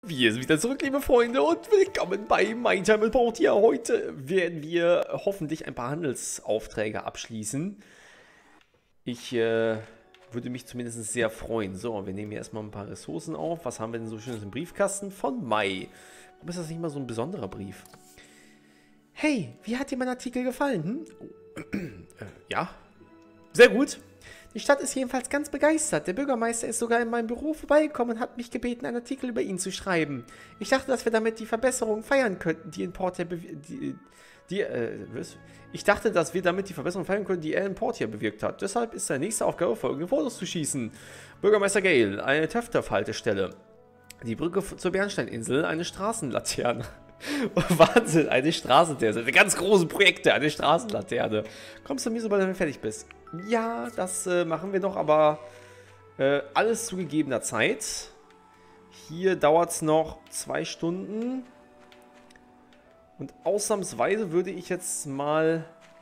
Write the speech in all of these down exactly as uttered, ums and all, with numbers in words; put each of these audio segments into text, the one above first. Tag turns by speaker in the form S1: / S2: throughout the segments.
S1: Wir sind wieder zurück, liebe Freunde, und willkommen bei My Time Report. Hier heute werden wir hoffentlich ein paar Handelsaufträge abschließen. Ich äh, würde mich zumindest sehr freuen. So, wir nehmen hier erstmal ein paar Ressourcen auf. Was haben wir denn so schönes im Briefkasten? Von Mai. Warum ist das nicht mal so ein besonderer Brief? Hey, wie hat dir mein Artikel gefallen? Hm? Oh. äh, ja, sehr gut. Die Stadt ist jedenfalls ganz begeistert. Der Bürgermeister ist sogar in meinem Büro vorbeigekommen und hat mich gebeten, einen Artikel über ihn zu schreiben. Ich dachte, dass wir damit die Verbesserungen feiern könnten, die in Portia die, die, äh, was? Ich dachte, dass wir damit die Verbesserungen feiern könnten, die er in Portia bewirkt hat. Deshalb ist seine nächste Aufgabe, folgende Fotos zu schießen. Bürgermeister Gale, eine Töfterhaltestelle. Die Brücke zur Bernsteininsel, eine Straßenlaterne. Wahnsinn, eine Straßenlaterne. Eine ganz große Projekte, eine Straßenlaterne. Kommst du mir, sobald du fertig bist? Ja, das äh, machen wir noch, aber äh, alles zu gegebener Zeit. Hier dauert es noch zwei Stunden. Und ausnahmsweise würde ich jetzt mal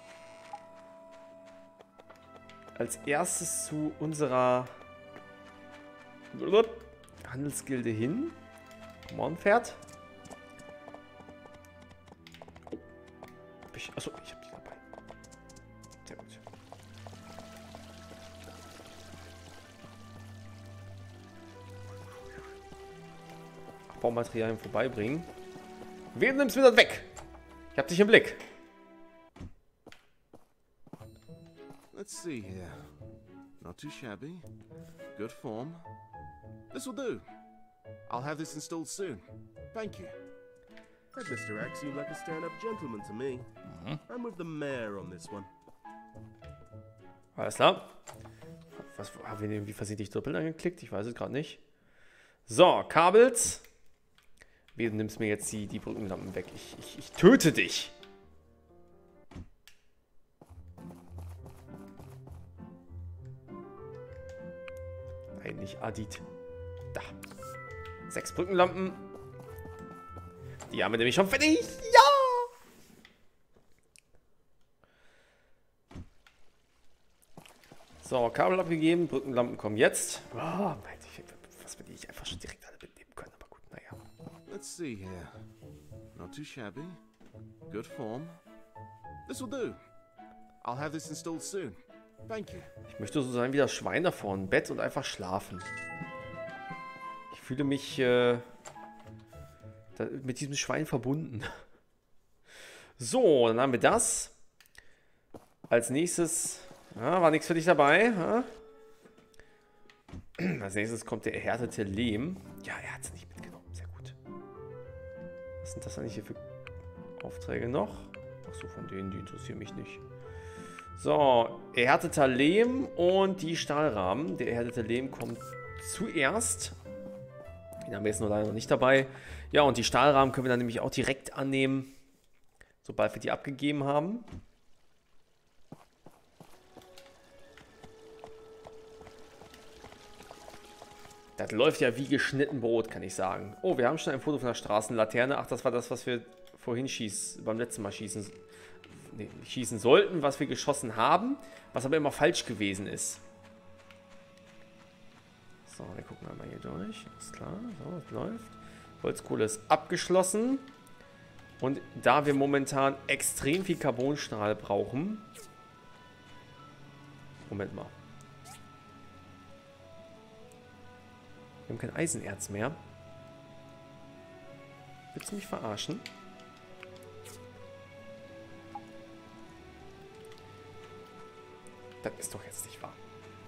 S1: als erstes zu unserer Handelsgilde hin. Come on, Pferd. Ich, achso, ich habe die dabei. Sehr gut. Baumaterialien vorbeibringen. Wen nimmst du mir das weg? Ich hab dich im Blick.
S2: Let's see here. Not too shabby. Good form. This will do. I'll have this installed soon. Thank you.
S3: That Mister X seemed like a stand-up gentleman to me.
S1: Mhm.
S3: I'm with the mayor on this one.
S1: Alles klar. Was haben wir irgendwie versehentlich doppelt angeklickt? Ich weiß es gerade nicht. So, Kabels. Wie, du nimmst mir jetzt die, die Brückenlampen weg. Ich, ich, ich töte dich. Nein, nicht Adit. Da. Sechs Brückenlampen. Die haben wir nämlich schon fertig. Ja! So, Kabel abgegeben. Brückenlampen kommen jetzt. Oh, Mann, ich, was wir die ich einfach schon direkt alle mitnehmen können. Aber gut, naja.
S2: Let's see here. Not too shabby. Good form. This will do. I'll have this installed soon. Thank you.
S1: Ich möchte so sein wie das Schwein da vorne im Bett und einfach schlafen. Ich fühle mich äh, da, mit diesem Schwein verbunden. So, dann haben wir das. Als nächstes, ja, war nichts für dich dabei. Ja? Als nächstes kommt der erhärtete Lehm. Ja, er hat es nicht mitgenommen. Sehr gut. Was sind das eigentlich hier für Aufträge noch? Achso, von denen, die interessieren mich nicht. So, erhärteter Lehm und die Stahlrahmen. Der erhärtete Lehm kommt zuerst. Den haben wir jetzt nur leider noch nicht dabei. Ja, und die Stahlrahmen können wir dann nämlich auch direkt annehmen, sobald wir die abgegeben haben. Das läuft ja wie geschnitten Brot, kann ich sagen. Oh, wir haben schon ein Foto von der Straßenlaterne. Ach, das war das, was wir vorhin schießen, beim letzten Mal schießen, nee, schießen sollten, was wir geschossen haben, was aber immer falsch gewesen ist. So, wir gucken wir mal hier durch. Alles klar, so, das läuft. Holzkohle ist abgeschlossen. Und da wir momentan extrem viel Carbonstahl brauchen... Moment mal. Wir haben kein Eisenerz mehr. Willst du mich verarschen? Das ist doch jetzt nicht wahr.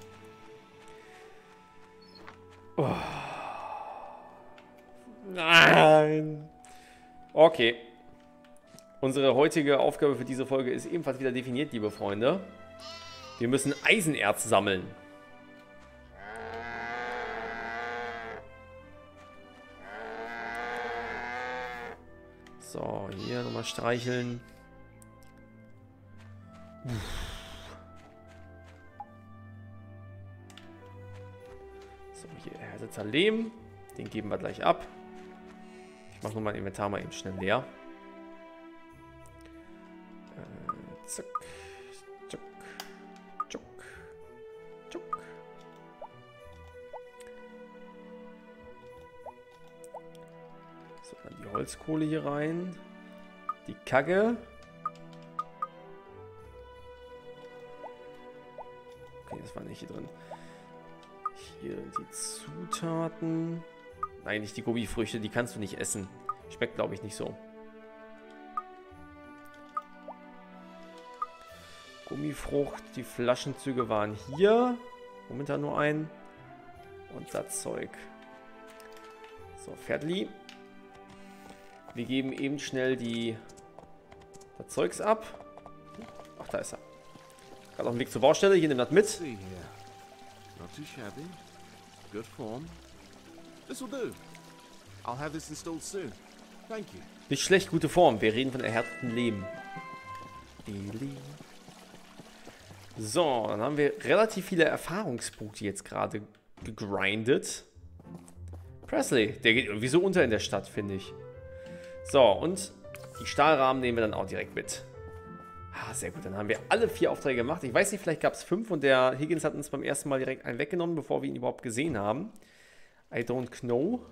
S1: Oh. Nein. Okay. Unsere heutige Aufgabe für diese Folge ist ebenfalls wieder definiert, liebe Freunde. Wir müssen Eisenerz sammeln. So, hier nochmal streicheln. So, hier erhärteter Lehm. Den geben wir gleich ab. Ich mache nur mein Inventar mal eben schnell leer. Äh, zack. Zack. Zack. Zack. So, dann die Holzkohle hier rein. Die Kacke. Okay, das war nicht hier drin. Hier die Zutaten. Nein, nicht die Gummifrüchte, die kannst du nicht essen. Schmeckt, glaube ich, nicht so. Gummifrucht, die Flaschenzüge waren hier. Momentan nur ein. Und das Zeug. So, Fertig. Wir geben eben schnell die das Zeugs ab. Ach, da ist er. Gerade auf dem Weg zur Baustelle. Hier, nimm das mit.
S2: See here. Not too shabby. Good form. This'll do. I'll have this installed soon. Thank you.
S1: Nicht schlecht, gute Form. Wir reden von erhärteten Lehm. So, dann haben wir relativ viele Erfahrungspunkte jetzt gerade gegrindet. Presley, der geht irgendwie so unter in der Stadt, finde ich. So, und die Stahlrahmen nehmen wir dann auch direkt mit. Ah, sehr gut, dann haben wir alle vier Aufträge gemacht. Ich weiß nicht, vielleicht gab es fünf und der Higgins hat uns beim ersten Mal direkt einen weggenommen, bevor wir ihn überhaupt gesehen haben. I don't know.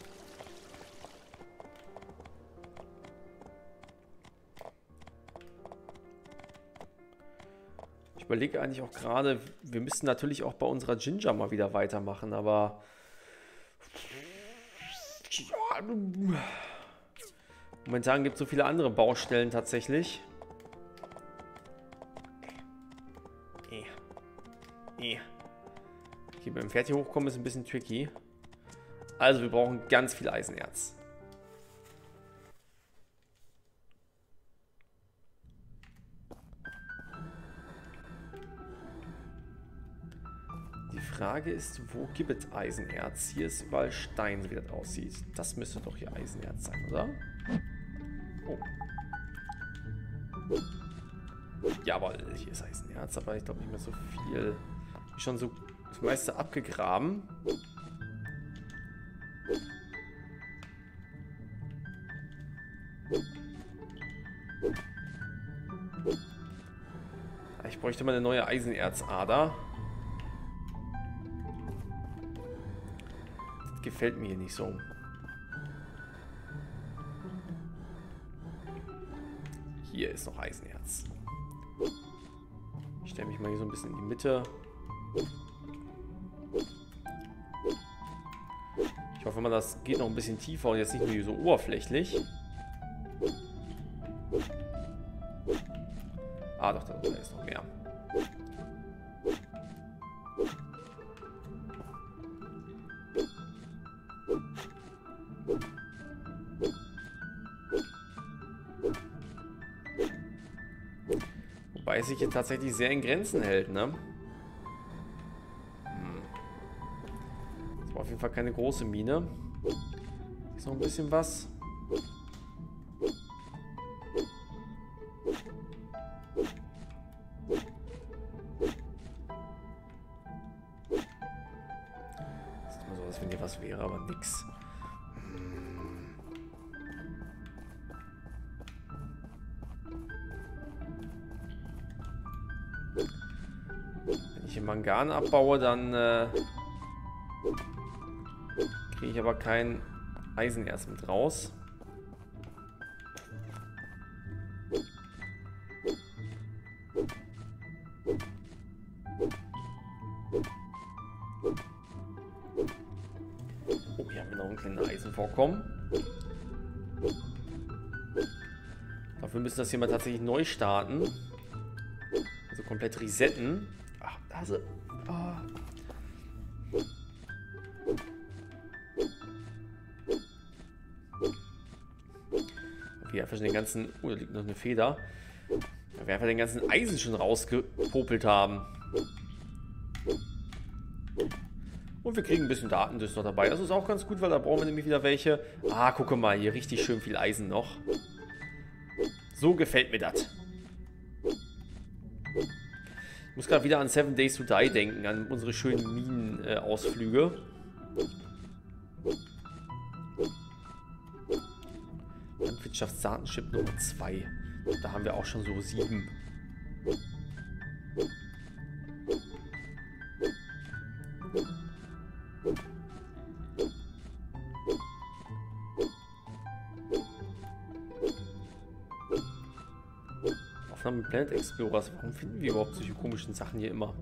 S1: Ich überlege eigentlich auch gerade, wir müssten natürlich auch bei unserer Ginger mal wieder weitermachen, aber... Ja, momentan gibt es so viele andere Baustellen tatsächlich. Hier mit dem Pferd hier hochkommen ist ein bisschen tricky. Also wir brauchen ganz viel Eisenerz. Die Frage ist, wo gibt es Eisenerz? Hier ist überall Stein, so wie das aussieht. Das müsste doch hier Eisenerz sein, oder? Oh. Ja, aber hier ist Eisenerz, aber ich glaube nicht mehr so viel. Schon so das meiste abgegraben. Ich bräuchte mal eine neue Eisenerzader. Das gefällt mir hier nicht so. Hier ist noch Eisenerz. Ich stelle mich mal hier so ein bisschen in die Mitte. Ich hoffe mal, das geht noch ein bisschen tiefer und jetzt nicht nur so oberflächlich. Ah, doch, da ist noch mehr. Wobei es sich hier tatsächlich sehr in Grenzen hält, ne? Das war auf jeden Fall keine große Mine. Ist noch ein bisschen was. Das ist immer so, als wenn hier was wäre, aber nix. Wenn ich hier Mangan abbaue, dann äh, kriege ich aber kein Eisenerz mit raus. Oh, hier haben wir noch einen kleinen Eisenvorkommen. Dafür müssen wir das hier mal tatsächlich neu starten. Also komplett resetten. Ach, da ist er. Oh. Okay, einfach schon den ganzen... Oh, da liegt noch eine Feder. Da wir einfach den ganzen Eisen schon rausgepopelt haben. Und wir kriegen ein bisschen Datendüst noch dabei. Das ist auch ganz gut, weil da brauchen wir nämlich wieder welche. Ah, gucke mal, hier richtig schön viel Eisen noch. So gefällt mir das. Ich muss gerade wieder an Seven Days to Die denken, an unsere schönen Minenausflüge. Landwirtschaftsdatenchip Nummer zwei. Da haben wir auch schon so sieben. Aufnahme mit Planet Explorers. Warum finden wir überhaupt solche komischen Sachen hier immer?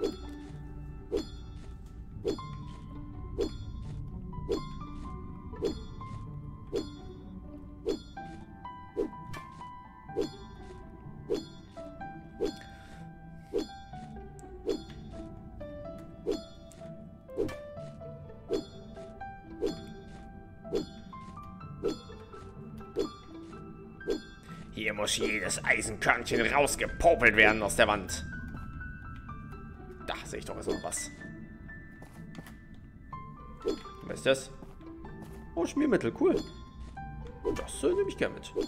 S4: Hier muss jedes Eisenkörnchen rausgepopelt werden aus der Wand.
S1: Da sehe ich doch jetzt noch was. Was ist das? Oh, Schmiermittel, cool. Das äh, nehme ich gerne mit.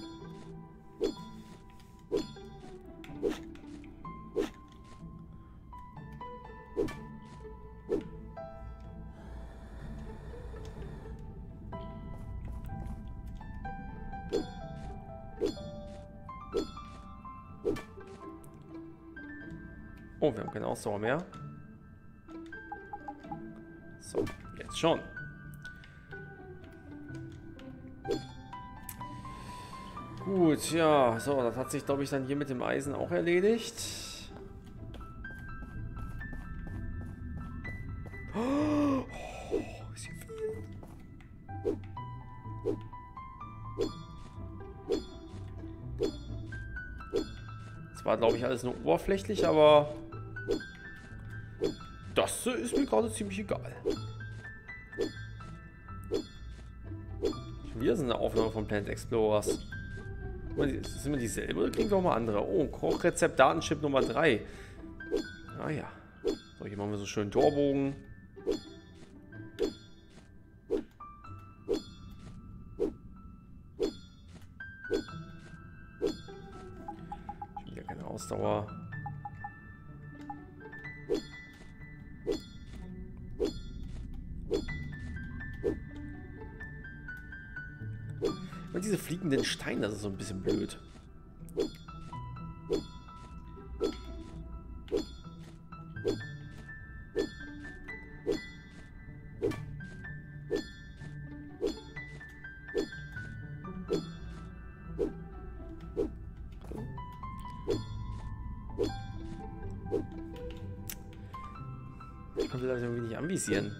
S1: Oh, wir haben keine Ausdauer mehr. So, jetzt schon. Gut, ja, so, das hat sich, glaube ich, dann hier mit dem Eisen auch erledigt. Oh, ist hier viel. Das war, glaube ich, alles nur oberflächlich, aber das äh, ist mir gerade ziemlich egal. Wir sind eine Aufnahme von Planet Explorers. Ist das immer dieselbe oder kriegen wir auch mal andere? Oh, Kochrezept Datenchip Nummer drei. Ah ja. So, hier machen wir so schön Torbogen. Schon wieder keine Ausdauer. Und diese fliegenden Steine, das ist so ein bisschen blöd. Ich konnte das irgendwie nicht anvisieren.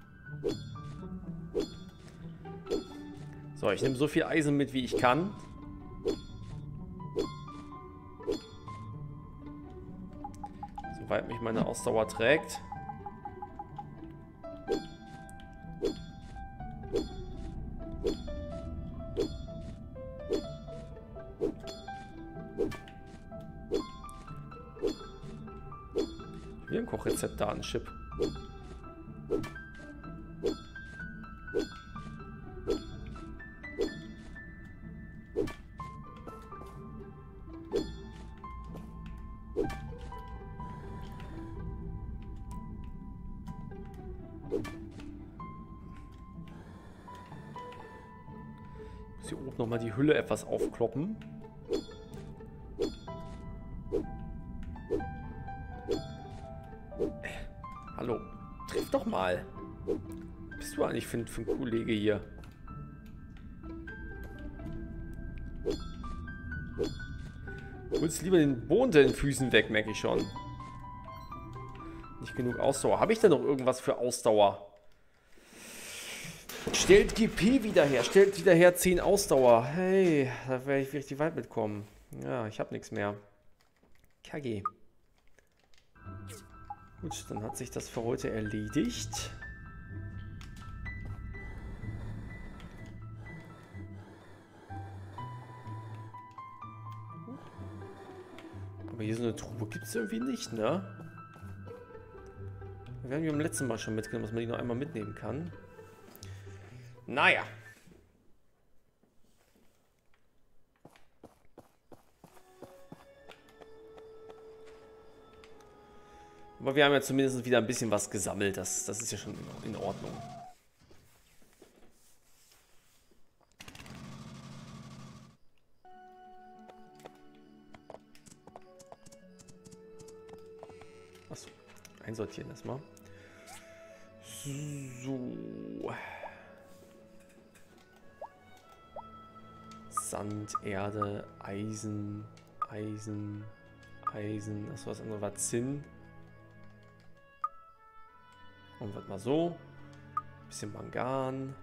S1: So, ich nehme so viel Eisen mit, wie ich kann. Soweit mich meine Ausdauer trägt. Wie ein Kochrezept-Datenchip. Hier oben nochmal die Hülle etwas aufkloppen. Äh, hallo, triff doch mal. Was bist du eigentlich für, für ein Kollege hier? Holst lieber den Boden unter den Füßen weg, merke ich schon. Nicht genug Ausdauer. Habe ich denn noch irgendwas für Ausdauer? Stellt G P wieder her. Stellt wieder her zehn Ausdauer. Hey, da werde ich richtig weit mitkommen. Ja, ich habe nichts mehr. K G. Gut, dann hat sich das für heute erledigt. Aber hier so eine Truhe gibt es irgendwie nicht, ne? Wir haben die beim letzten Mal schon mitgenommen, dass man die noch einmal mitnehmen kann. Naja. Aber wir haben ja zumindest wieder ein bisschen was gesammelt. Das, das ist ja schon in Ordnung. Achso, einsortieren erstmal. So. Sand, Erde, Eisen, Eisen, Eisen, das was andere war Zinn. Und was mal so. Bisschen Mangan.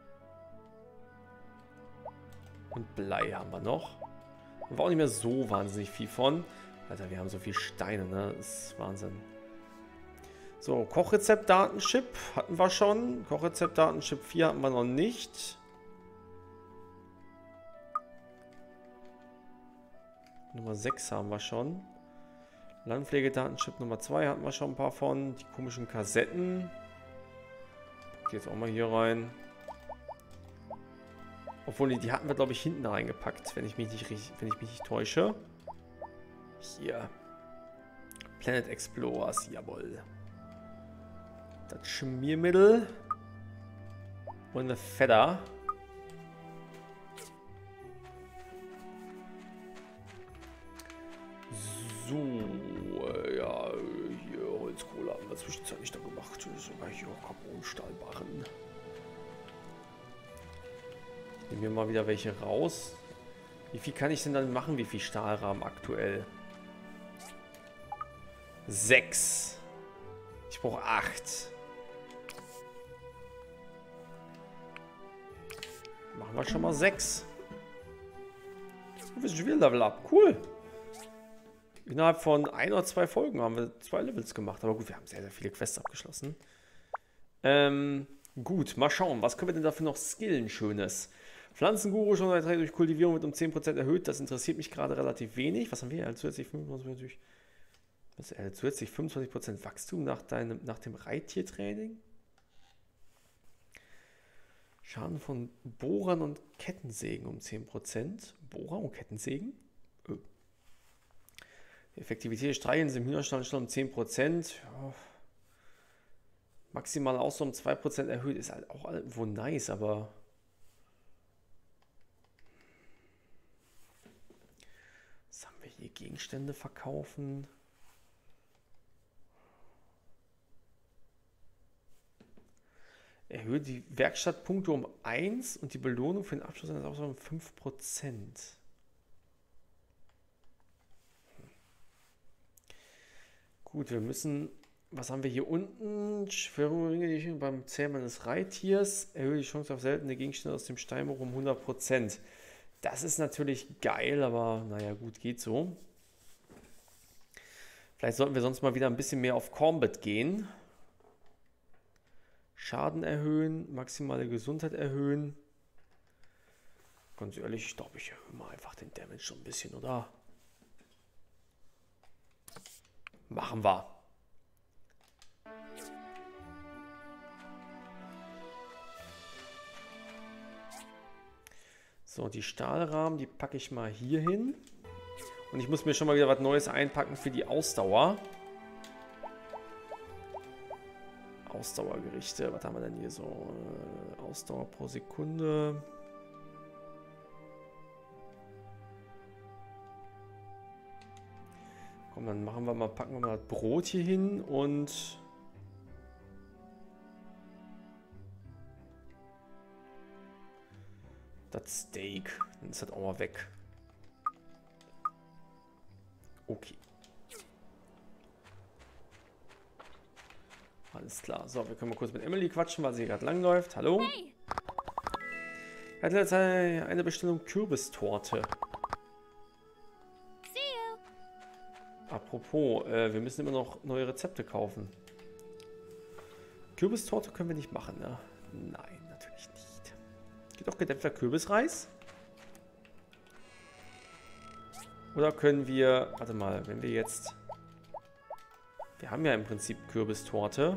S1: Und Blei haben wir noch. Und war auch nicht mehr so wahnsinnig viel von. Alter, wir haben so viel Steine, ne? Das ist Wahnsinn. So, Kochrezept-Datenchip hatten wir schon. Kochrezept-Datenchip vier hatten wir noch nicht. Nummer sechs haben wir schon. Landpflegedatenchip Nummer zwei hatten wir schon ein paar von. Die komischen Kassetten. Pack die jetzt auch mal hier rein. Obwohl, die, die hatten wir, glaube ich, hinten reingepackt, wenn ich mich nicht, wenn ich mich nicht täusche. Hier. Planet Explorers, jawohl. Das Schmiermittel. Und eine Feder. So, äh, ja, hier Holzkohle haben wir zwischenzeitlich da gemacht. Sogar hier Carbonstahlbarren. Nehmen wir mal wieder welche raus. Wie viel kann ich denn dann machen? Wie viel Stahlrahmen aktuell? Sechs. Ich brauche acht. Machen wir schon mal sechs. Wir sind schon wieder Level Up. Cool. Innerhalb von ein oder zwei Folgen haben wir zwei Levels gemacht. Aber gut, wir haben sehr, sehr viele Quests abgeschlossen. Ähm, gut, mal schauen. Was können wir denn dafür noch skillen? Schönes. Pflanzenguru schon seit durch Kultivierung wird um zehn Prozent erhöht. Das interessiert mich gerade relativ wenig. Was haben wir? Also zusätzlich fünfundzwanzig, was, äh, zusätzlich fünfundzwanzig Prozent Wachstum nach, deinem, nach dem Reittiertraining. Schaden von Bohrern und Kettensägen um zehn Prozent. Bohrer und Kettensägen? Öh. Die Effektivität des Streichens im Hühnerstall schon um zehn Prozent. Ja. Maximale Ausdauer um zwei Prozent erhöht. Ist halt auch irgendwo nice, aber... Was haben wir hier? Gegenstände verkaufen. Erhöht die Werkstattpunkte um eins und die Belohnung für den Abschluss eines Ausdauer um fünf Prozent. Gut, wir müssen, was haben wir hier unten? Schwörung beim Zähmen eines Reittiers. Erhöht die Chance auf seltene Gegenstände aus dem Steinbruch um hundert Prozent. Das ist natürlich geil, aber naja, gut, geht so. Vielleicht sollten wir sonst mal wieder ein bisschen mehr auf Combat gehen. Schaden erhöhen, maximale Gesundheit erhöhen. Ganz ehrlich, ich glaube, ich erhöhe mal einfach den Damage schon ein bisschen, oder? Machen wir. So, die Stahlrahmen, die packe ich mal hier hin. Und ich muss mir schon mal wieder was Neues einpacken für die Ausdauer. Ausdauergerichte, was haben wir denn hier so? Ausdauer pro Sekunde. Komm, dann machen wir mal, packen wir mal das Brot hier hin und das Steak. Dann ist das auch mal weg. Okay. Alles klar. So, wir können mal kurz mit Emily quatschen, weil sie gerade langläuft. Hallo. Hey. Er hat jetzt eine Bestellung Kürbistorte. Apropos, äh, wir müssen immer noch neue Rezepte kaufen. Kürbistorte können wir nicht machen, ne? Nein, natürlich nicht. Geht auch gedämpfter Kürbisreis? Oder können wir... Warte mal, wenn wir jetzt... Wir haben ja im Prinzip Kürbistorte.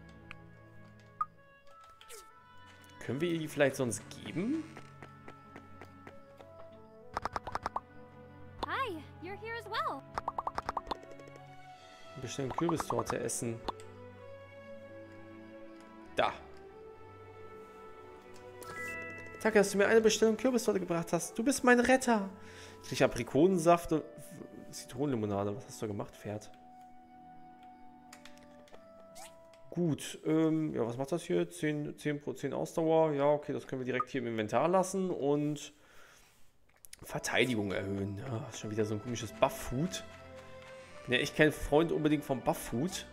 S1: Können wir ihr die vielleicht sonst geben?
S5: Hi, you're here as well.
S1: Bestimmt Kürbistorte essen. Da. Danke, dass du mir eine Bestellung Kürbistorte gebracht hast. Du bist mein Retter. Ich kriege Aprikosensaft und Zitronenlimonade. Was hast du gemacht, Pferd? Gut, ähm, ja, was macht das hier? zehn Prozent Ausdauer. Ja, okay, das können wir direkt hier im Inventar lassen. Und Verteidigung erhöhen. Ja, ist schon wieder so ein komisches Buff-Food. Bin ja echt kein Freund unbedingt vom Buff-Food.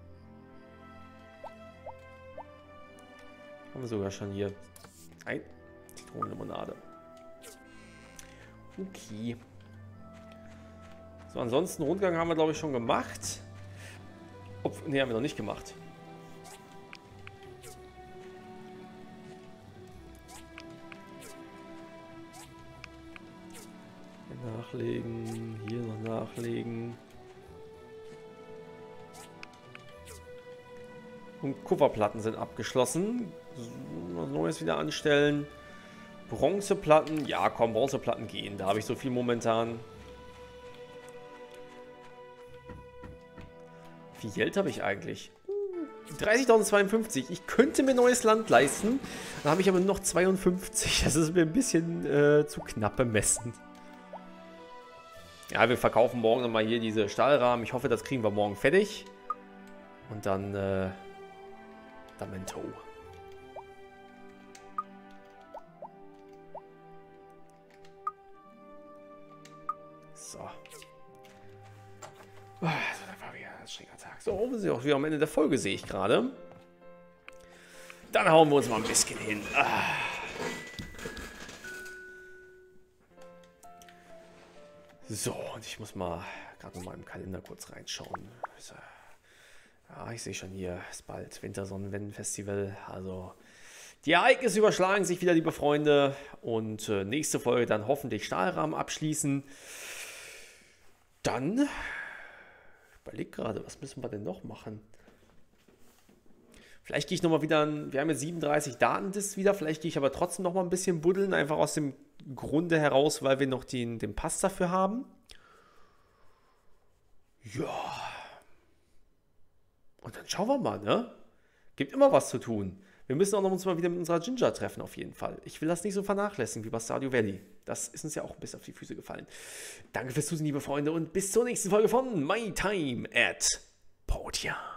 S1: Haben wir sogar schon hier. Ein Zitronenlimonade. Okay. So, ansonsten Rundgang haben wir, glaube ich, schon gemacht. Ob, ne, haben wir noch nicht gemacht. Hier nachlegen, hier noch nachlegen. Und Kupferplatten sind abgeschlossen. Was Neues wieder anstellen. Bronzeplatten. Ja, komm, Bronzeplatten gehen. Da habe ich so viel momentan. Wie viel Geld habe ich eigentlich? dreißigtausendzweiundfünfzig. Ich könnte mir neues Land leisten. Dann habe ich aber noch zweiundfünfzig. Das ist mir ein bisschen äh, zu knapp bemessen. Ja, wir verkaufen morgen nochmal hier diese Stahlrahmen. Ich hoffe, das kriegen wir morgen fertig. Und dann äh, Damento. So. Das war wieder ein schräger Tag. So, wir sind auch wieder am Ende der Folge, sehe ich gerade. Dann hauen wir uns mal ein bisschen hin. Ah. So, und ich muss mal gerade noch mal im Kalender kurz reinschauen. So. Ja, ich sehe schon hier, ist bald Wintersonnenwende-Festival. Also, die Ereignisse überschlagen sich wieder, liebe Freunde. Und äh, nächste Folge dann hoffentlich Stahlrahmen abschließen. Dann, ich überlege gerade, was müssen wir denn noch machen? Vielleicht gehe ich nochmal wieder, an, wir haben jetzt siebenunddreißig Datendisks wieder, vielleicht gehe ich aber trotzdem nochmal ein bisschen buddeln, einfach aus dem Grunde heraus, weil wir noch den, den Pass dafür haben. Ja. Und dann schauen wir mal, ne? Gibt immer was zu tun. Wir müssen auch noch uns mal wieder mit unserer Ginger treffen, auf jeden Fall. Ich will das nicht so vernachlässigen wie bei Stardew Valley. Das ist uns ja auch ein bisschen auf die Füße gefallen. Danke fürs Zusehen, liebe Freunde, und bis zur nächsten Folge von My Time at Portia.